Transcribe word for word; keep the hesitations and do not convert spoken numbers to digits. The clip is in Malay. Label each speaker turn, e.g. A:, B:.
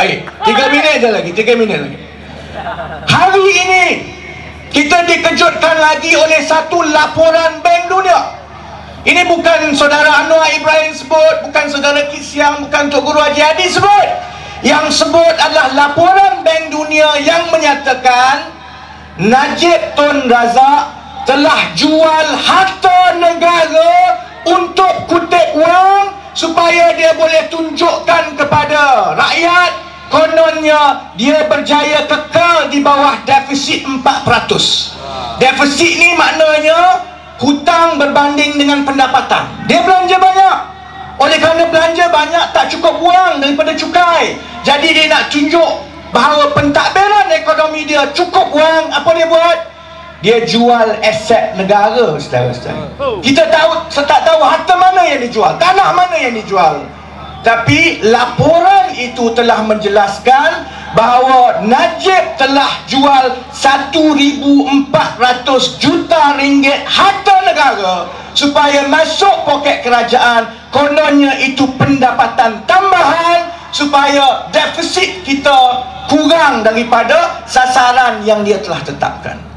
A: Baik, tiga minit je lagi, tiga minit lagi. Hari ini kita dikejutkan lagi oleh satu laporan Bank Dunia. Ini bukan saudara Anwar Ibrahim sebut, bukan saudara Kit Siang, bukan Tok Guru Haji Hadi sebut. Yang sebut adalah laporan Bank Dunia yang menyatakan Najib Tun Razak telah jual harta negara untuk kutip wang supaya dia boleh tunjukkan kepada rakyat kononnya dia berjaya kekal di bawah defisit empat peratus. Defisit ni maknanya hutang berbanding dengan pendapatan. Dia belanja banyak. Oleh kerana belanja banyak tak cukup wang daripada cukai. Jadi dia nak tunjuk bahawa pentadbiran ekonomi dia cukup wang. Apa dia buat? Dia jual aset negara, saudara-saudara. Kita tahu, tak tahu harta mana yang dijual, tanah mana yang dijual. Tapi laporan itu telah menjelaskan bahawa Najib telah jual satu ribu empat ratus juta ringgit harta negara supaya masuk poket kerajaan. Kononnya itu pendapatan tambahan supaya defisit kita kurang daripada sasaran yang dia telah tetapkan.